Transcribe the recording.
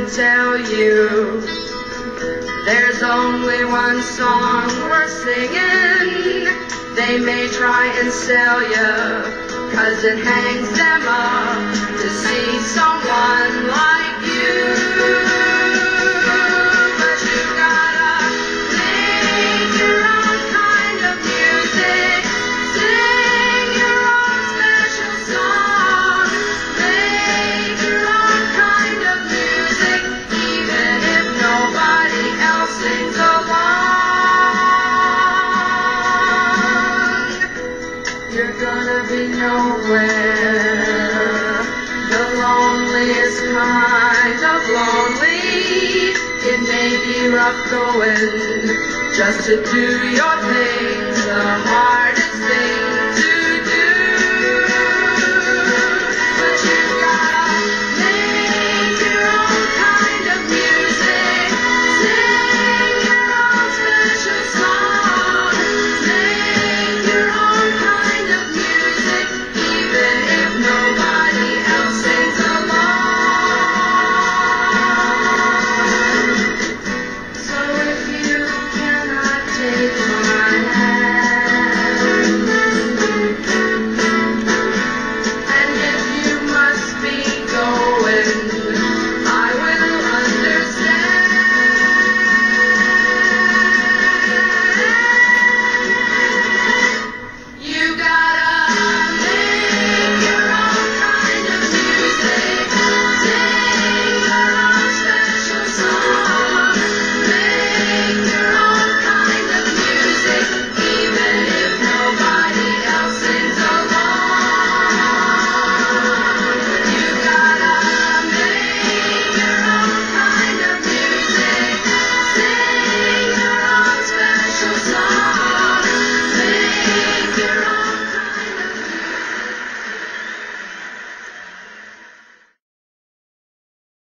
can tell you there's only one song worth singing. They may try and sell you, 'cause it hangs them up to see someone like you. But you gotta make your own kind of music, sing your own special song, make your own kind of music, even if nobody else sings along. You're gonna be nowhere, the loneliest kind of lonely. It may be rough going just to do your thing the hard